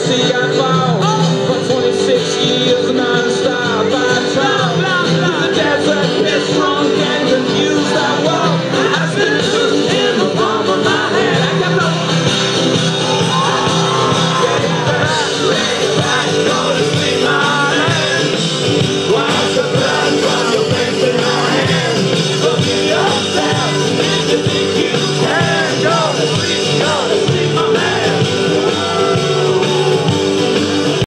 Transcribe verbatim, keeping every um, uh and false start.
see I fall for twenty-six years non-stop. I talk the desert, it's wrong and confused. I walk, I spit in the palm of my hand. I kept on. Lay back, lay back, go to sleep, my hand. Wash the blood from your face in your hand. Look at yourself, if you think